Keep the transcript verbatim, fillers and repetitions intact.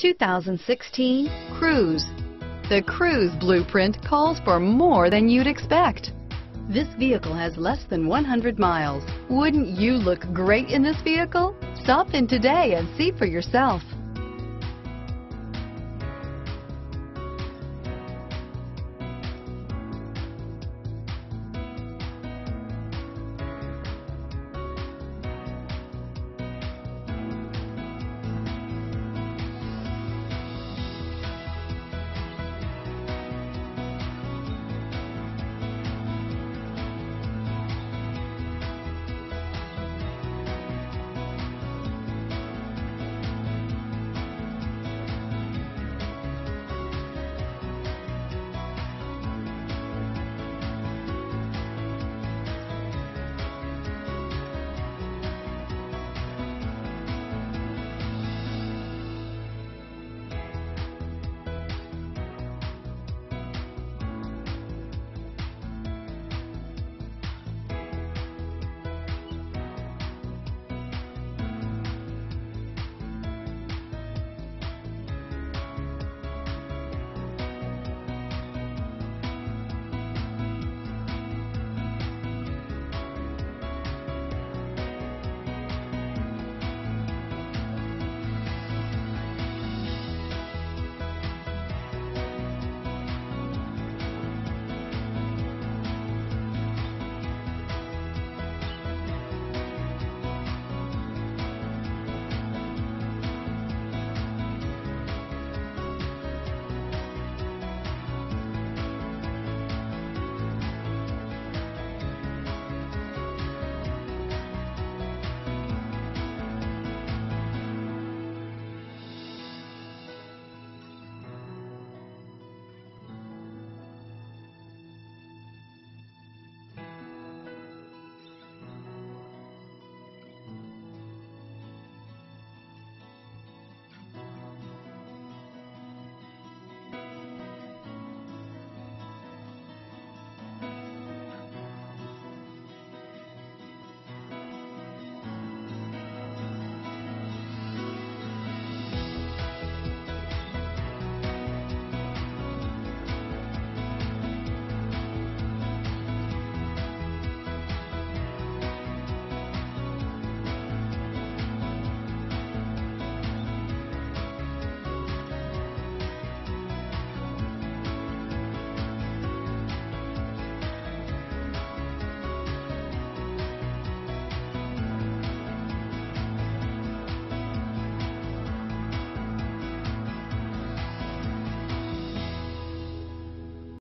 two thousand sixteen Cruze. The Cruze blueprint calls for more than you'd expect. This vehicle has less than one hundred miles. Wouldn't you look great in this vehicle? Stop in today and see for yourself.